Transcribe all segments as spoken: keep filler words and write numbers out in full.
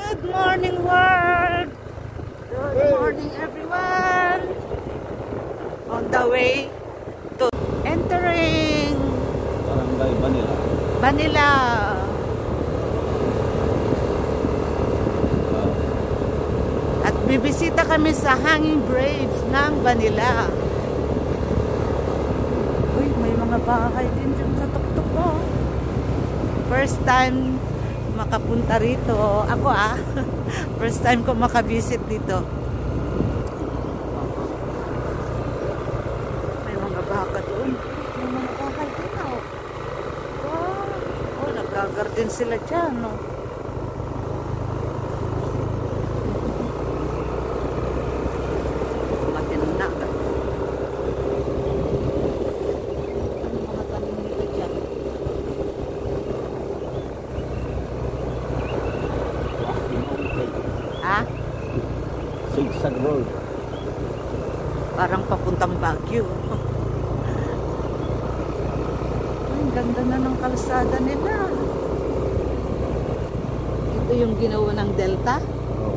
Good morning, world! Good morning, everyone! On the way to entering Barangay Banila. Banila. At bibisita kami sa hanging bridge ng Banila. Uy, may mga bahay din dyan sa tuktok ko. First time makapunta rito. Ako ah. First time ko makabisit dito. May mga baka doon. May mga bahay din oh. Wow. Oh, naggagarden sila dyan no. Matinag. Ano mga tanim nila dyan? Ha? Sigsag Road. Parang papuntang Baguio. Ang ganda na ng kalsada nila. Ito yung ginawa ng Delta. Oh.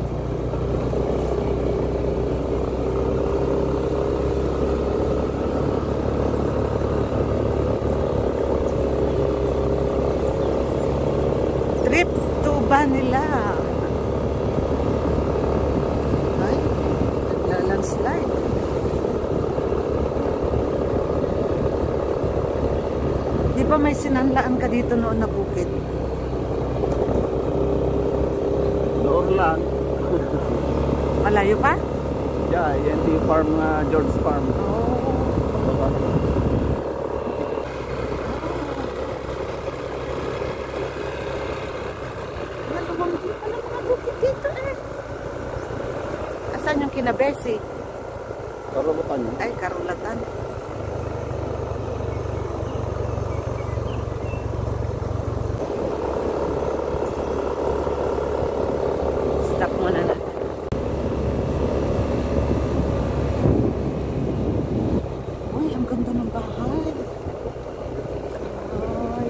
Trip to Banila. Ay, naglalandslide. Di ba may sinanlaan ka dito noon na bukid? Doon lang. Malayo pa? Yeah, yan di farm nga, George Farm. Oh. Baka. Maluwang di pala mga bukid dito eh. Asan yung kinabesi? Karabatan. Ay, Karulatan. Stop muna na. Uy, ang ganda ng bahay. Ay.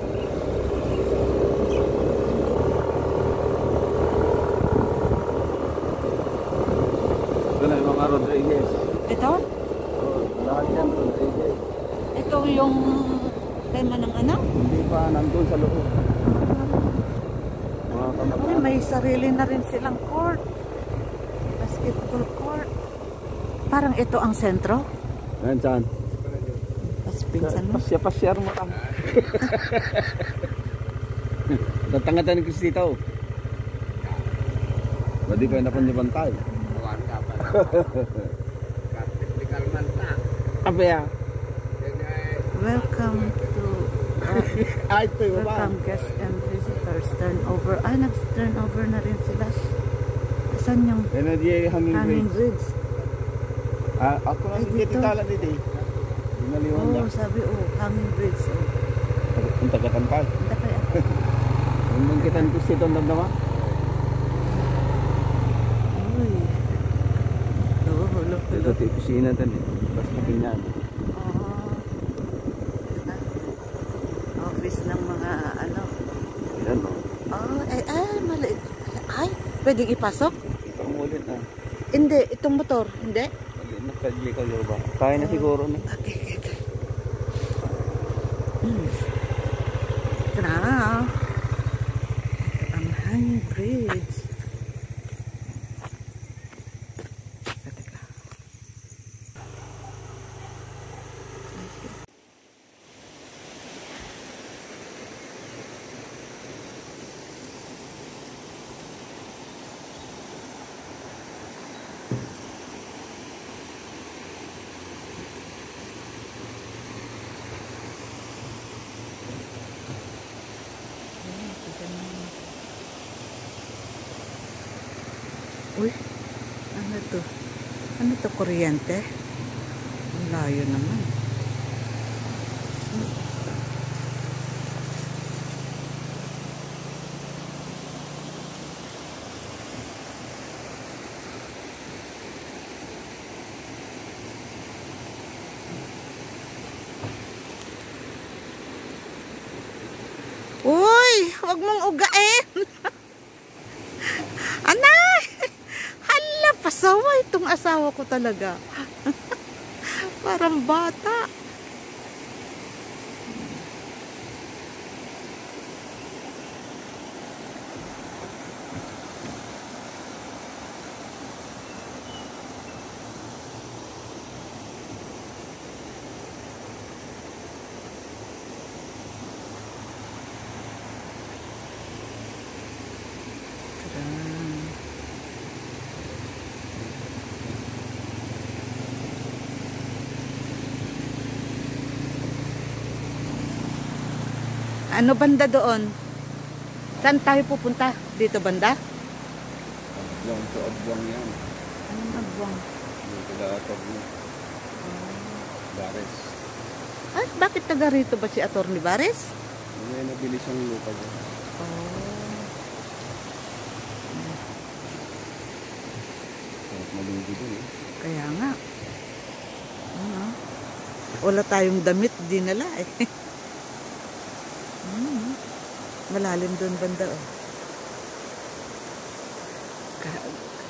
Ito na yung mga Rodriguez. Ito? Oh, lahat yan Rodriguez. Ito yung tema ng ano? Hindi pa nandun sa loob. Mga Ay, kamag-anak. may sarili na rin silang court. Basketball court. Parang ito ang sentro. Yan saan? Tapos pinsan mo. Pasya-pasyar mo ka. Tatangatan ni Cristito. Pwede pa yung napanyabantay. Apa ya? Welcome to uh, Ah, ito yung ba? welcome guests and visitors. Turnover. Ah, nag-turnover na rin sila. Saan yung Yan na di hanging hanging bridge. bridge? Ah, ako na Ay, hindi dito. titala dito eh. Dinaliwan niya. Oh, sabi oh, hanging bridge. Oh. Ang taga-tampal. Ito kaya. Ang mangkitan ko sito ang damdama. Uy. Oh, hulo, Ito hulo. ito kusina tan eh. Basta pinyan. Oh. Office ng mga ano. Yan o. Oh, ay, ay, maliit. Ay, pwedeng ipasok? Pangulit na. Hindi, itong motor. Hindi? Nakadli ka ba? Kaya na siguro na. Okay, okay, okay. Hmm. Ito na. Ito ang hanging bridge. Teka, teka. Uy, ano to? Ano to, kuryente? Ang layo naman. Uy, wag mong ugain. Ano Pasaway itong asawa ko talaga. Parang bata. Ano banda doon? Saan tayo pupunta? Dito banda? Ablang to ablang yan. Anong abwang? Dito lahat mo. Bares. Ay, bakit taga rito ba si Atty. Bares? May nabilis ang lupa dyan. Oh. Kahit malunggo dun eh. Kaya nga. Ano? Wala tayong damit, dinala eh. Hmm. Malalim doon banda oh. Ka-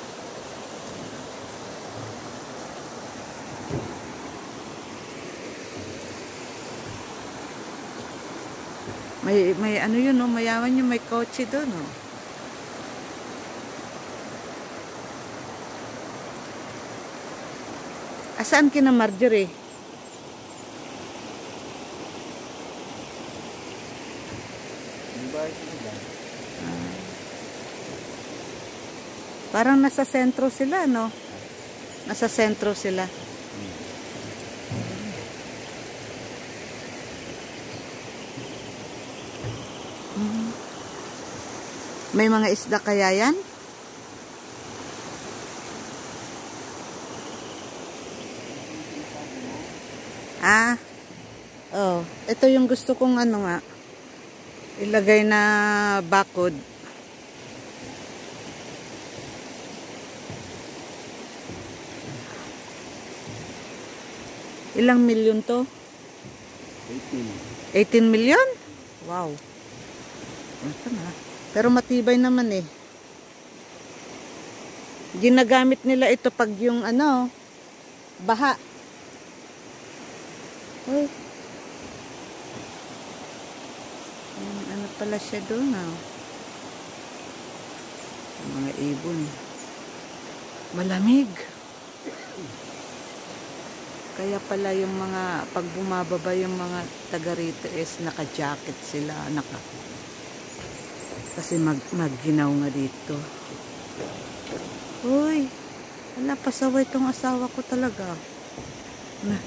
may may ano yun oh, mayaman yung may kotse doon oh. Asaan kina Marjorie? Ah. Parang nasa sentro sila, no? Nasa sentro sila. Hmm. May mga isda kaya yan? Ah. Oh, ito yung gusto kong ano nga. Ilagay na bakod. Ilang milyon to? eighteen. eighteen milyon? Wow. Ito na. Pero matibay naman eh. Ginagamit nila ito pag yung ano, baha. Uy. Ano pala siya doon ah. Mga ibon. Malamig. Kaya pala yung mga pag bumababa yung mga taga rito is naka-jacket sila, naka. Kasi mag magginaw nga dito. Uy. Wala, pasaway tong asawa ko talaga. Na.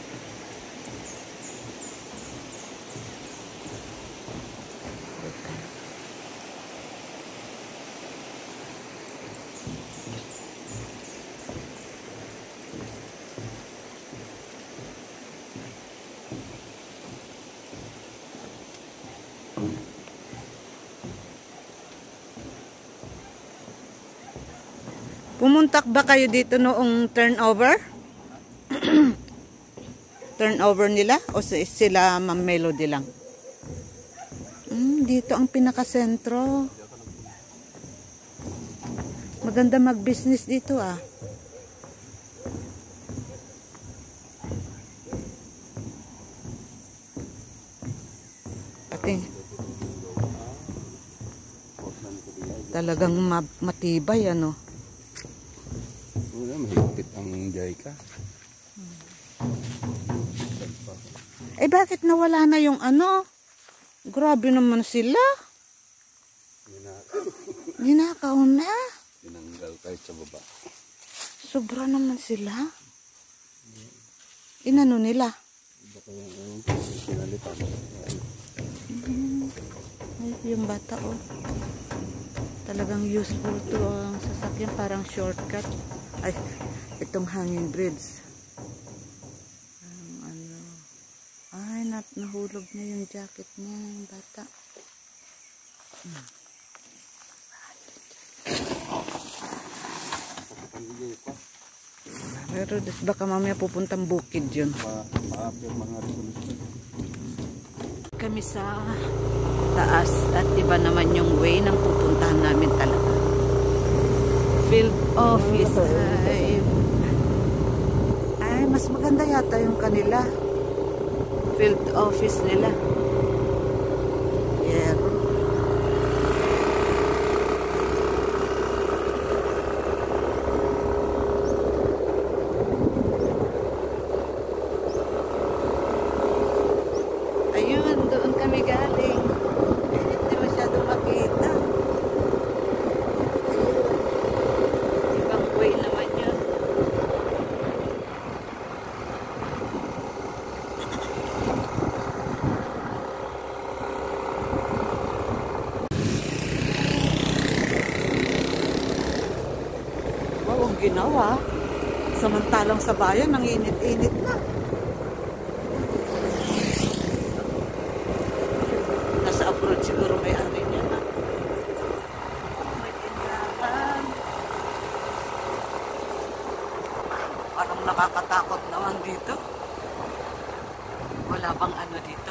Pumuntak ba kayo dito noong turnover? Turnover nila? O sila Ma'am Melody lang? Mm, dito ang pinakasentro. Maganda mag-business dito ah. Pati talagang matibay ano. Wala, mahigpit ang Jaika. Eh bakit nawala na yung ano? Grabe naman sila. Ninakaw na. Tinanggal kahit sa baba. Sobra naman sila. Inano nila? Baka yung pinalitan. Hmm. Ay, yung bata oh. Talagang useful to ang sasakyan, parang shortcut. Ay, itong hanging bridge. Um, ano. Ay, nat nahulog na yung jacket niya, yung bata. Hmm. Pero baka mamaya pupuntang bukid yun. Ma-apir mga resolution. Kami sa taas at iba naman yung way ng pupuntahan namin talaga. Field office. Ay, ay, mas maganda yata yung kanila. Field office nila. Yeah. Ayun, doon kami galing. Hindi masyado makita. Ayun. Ibang way naman yun. Wow, ang ginawa. Samantalang sa bayan, ang init-init na. Nasa abroad siguro may ano niya na. May tindahan. Parang nakakatakot naman dito. Wala bang ano dito?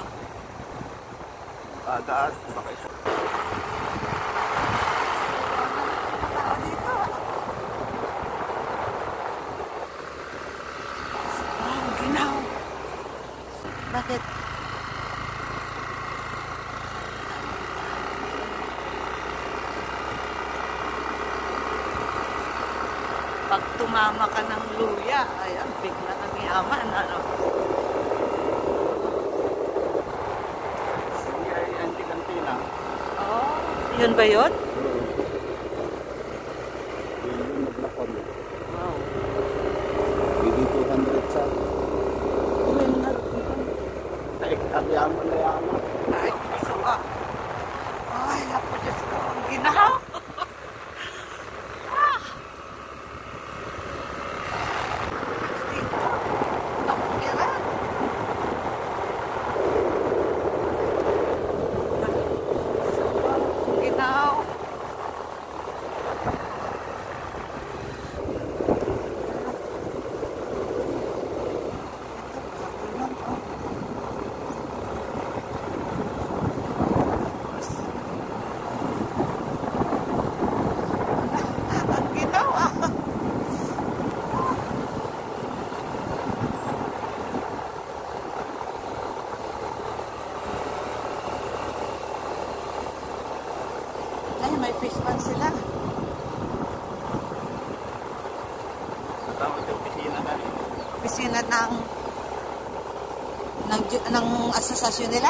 Adaan. Bakit? Dito. Oh, ginaw. Bakit? Pag tumama ka ng luya, ay ang bigla kang yaman, ano? Sige ay anti-kantina. Oh, yun ba yun? Yun yung naglakon. Wow. Hindi two hundred sa. Yun na. Ay, kabihan mo na yaman. Ay, gusto ka. Ay, napo, Diyos ko, ang ginaw. Ah! Dito. Ako yan. Ang ginaw. Ang ginawa. Ay, may fish pan sila. Tawag yung pisina na rin. Opisina ng ng, ng asosasyon nila.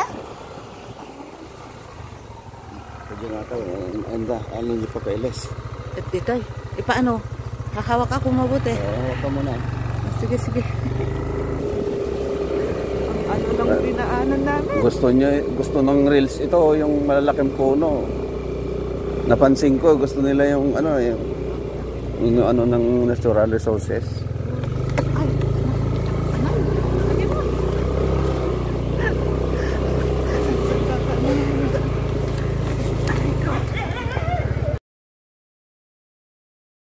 Pwede nga tayo. Anda, alin yung papeles. At dito, e paano? Hahawak ako mabuti. Oo, huwag ka muna. Sige, sige. Ang ano lang pinaanan namin. Gusto niya, gusto ng reels ito, yung malalaking puno. Napansin ko, gusto nila yung ano, yung, yung ano ng natural resources.